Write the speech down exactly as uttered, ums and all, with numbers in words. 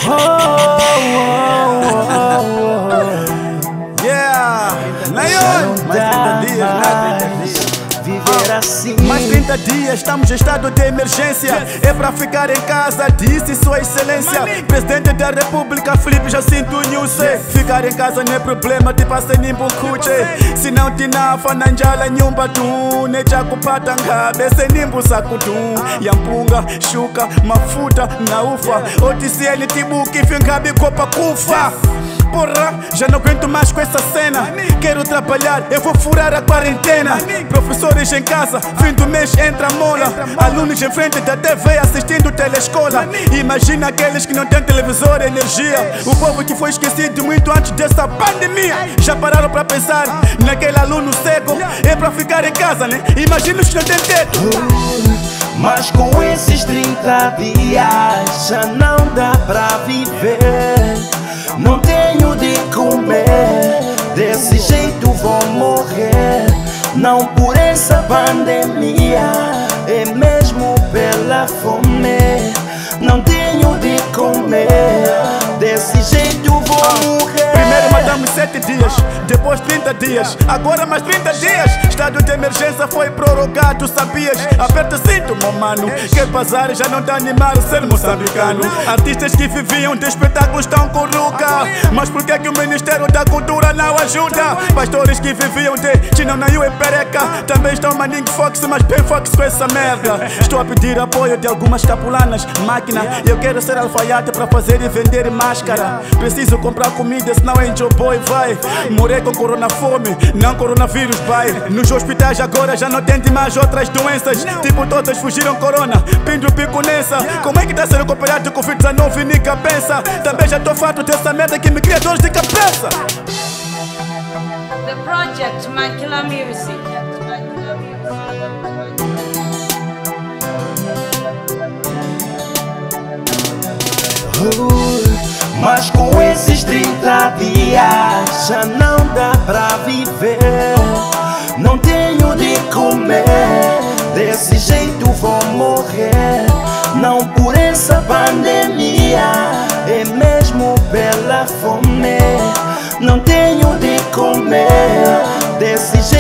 Oh, oh, oh, oh. Yeah, Nayon, mais trinta dias, mais trinta dias. Viver assim. Mais trinta dias, estamos em estado de emergência. É pra ficar em casa, disse Sua Excelência. Presidente da República, Filipe Jacinto Nyusi. Ficar em casa não é problema, te passa nimbo kuche. Se não te nafa na njala nyumba tu, ne chakupata ngabe se nimbo sakutu. Yampunga, shuka, mafuta na ufa. Otisiele tibuki fingabi copa kufa. Porra, já não aguento mais com essa cena. Quero trabalhar, eu vou furar a quarentena. Professores em casa, fim do mês entra a mola. Alunos em frente da T V assistindo telescola. Imagina aqueles que não têm televisor, energia. O povo que foi esquecido muito antes dessa pandemia. Já pararam pra pensar naquele aluno cego? É pra ficar em casa, né? Imagina os que não têm teto. Mas com esses trinta dias já não dá pra viver. Não tenho de comer, desse jeito vou morrer. Não por essa pandemia, é mesmo pela fome. Não tenho de comer, desse jeito vou morrer. Primeiro matamos sete dias, depois trinta dias, agora mais trinta dias. Estado de emergência foi prorrogado, sabias? Aperta cinto, meu mano, que bazar já não tá animado ser moçambicano. Artistas que viviam de espetáculos estão com ruca. Mas por que que o Ministério da Cultura não ajuda? Pastores que viviam de Chinanayu e Pereca também estão mandando fox, mas bem fox com essa merda. Estou a pedir apoio de algumas capulanas, máquina. Eu quero ser alfaiate para fazer e vender máscara. Preciso comprar comida, senão enche o boi vai. Morei com corona fome, não coronavírus vai. Nos hospitais agora já não tem mais outras doenças. Tipo todas fugiram corona, pindo pico nessa. Como é que tá sendo recuperado de covid dezenove e ninguém pensa? Também já tô farto dessa merda que me cria dores de cabeça. The project Makila Music. Oh, mas com esses trinta dias já não dá pra viver. Não tenho de comer, desse jeito vou morrer. Não por essa pandemia, é mesmo pela fome. Não tenho de comer, desse jeito